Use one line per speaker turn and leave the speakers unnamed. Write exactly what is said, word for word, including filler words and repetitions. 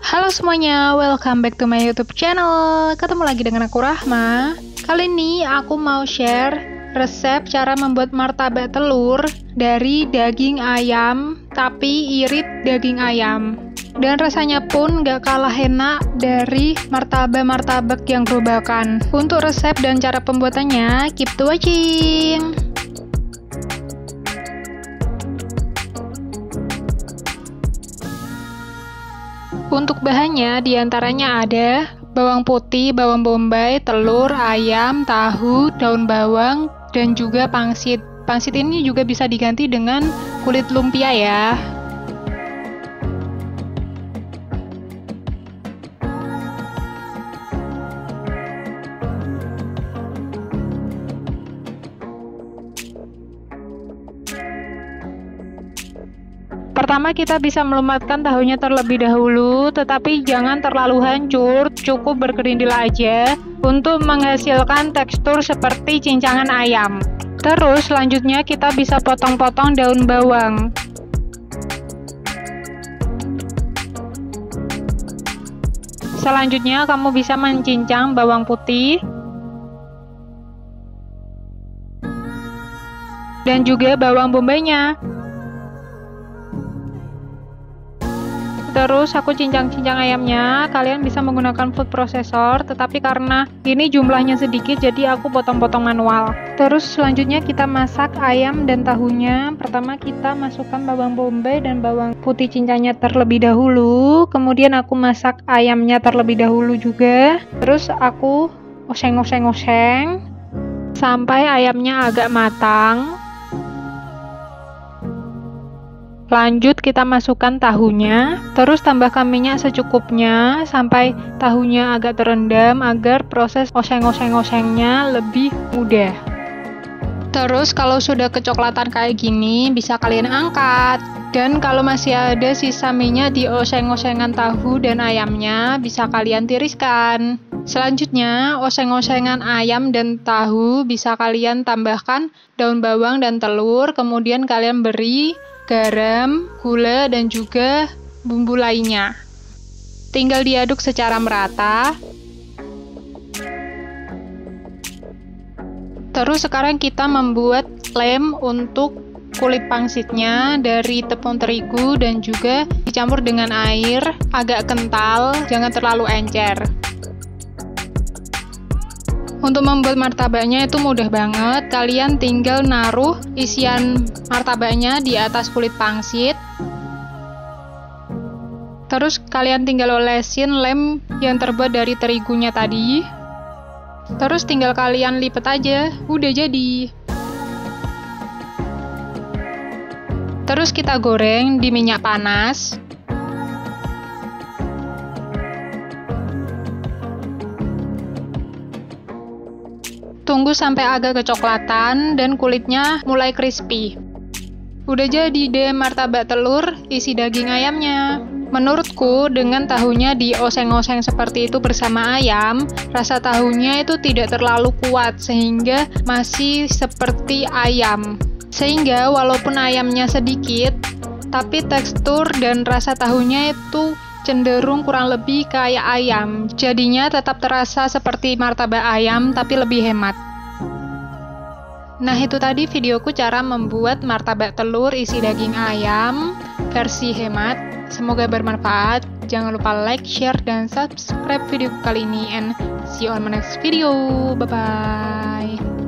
Halo semuanya, welcome back to my YouTube channel. Ketemu lagi dengan aku Rahma. Kali ini aku mau share resep cara membuat martabak telur dari daging ayam, tapi irit daging ayam. Dan rasanya pun gak kalah enak dari martabak-martabak yang gerobakan. Untuk resep dan cara pembuatannya, keep to watching. Untuk bahannya diantaranya ada bawang putih, bawang bombay, telur, ayam, tahu, daun bawang, dan juga pangsit. Pangsit ini juga bisa diganti dengan kulit lumpia ya. Pertama kita bisa melumatkan tahunya terlebih dahulu, tetapi jangan terlalu hancur, cukup berkerindil aja untuk menghasilkan tekstur seperti cincangan ayam. Terus selanjutnya kita bisa potong-potong daun bawang. Selanjutnya kamu bisa mencincang bawang putih dan juga bawang bombaynya. Terus aku cincang-cincang ayamnya. Kalian bisa menggunakan food processor, tetapi karena ini jumlahnya sedikit jadi aku potong-potong manual. Terus selanjutnya kita masak ayam dan tahunya. Pertama kita masukkan bawang bombay dan bawang putih cincangnya terlebih dahulu. Kemudian aku masak ayamnya terlebih dahulu juga. Terus aku oseng-oseng-oseng sampai ayamnya agak matang. Lanjut kita masukkan tahunya, terus tambahkan minyak secukupnya sampai tahunya agak terendam agar proses oseng-oseng-osengnya lebih mudah. Terus kalau sudah kecoklatan kayak gini bisa kalian angkat. Dan kalau masih ada sisa minyak di oseng-osengan tahu dan ayamnya bisa kalian tiriskan. Selanjutnya oseng-osengan ayam dan tahu bisa kalian tambahkan daun bawang dan telur, kemudian kalian beri garam, gula, dan juga bumbu lainnya. Tinggal diaduk secara merata. Terus sekarang kita membuat lem untuk kulit pangsitnya dari tepung terigu dan juga dicampur dengan air agak kental, jangan terlalu encer. Untuk membuat martabaknya itu mudah banget, kalian tinggal naruh isian martabaknya di atas kulit pangsit. Terus kalian tinggal olesin lem yang terbuat dari terigunya tadi. Terus tinggal kalian lipat aja, udah jadi. Terus kita goreng di minyak panas. Tunggu sampai agak kecoklatan dan kulitnya mulai crispy. Udah jadi deh martabak telur isi daging ayamnya. Menurutku dengan tahunya dioseng-oseng seperti itu bersama ayam, rasa tahunya itu tidak terlalu kuat sehingga masih seperti ayam. Sehingga walaupun ayamnya sedikit, tapi tekstur dan rasa tahunya itu cenderung kurang lebih kayak ayam, jadinya tetap terasa seperti martabak ayam tapi lebih hemat. Nah itu tadi videoku cara membuat martabak telur isi daging ayam versi hemat. Semoga bermanfaat. Jangan lupa like, share, dan subscribe video kali ini, and see you on my next video. Bye bye.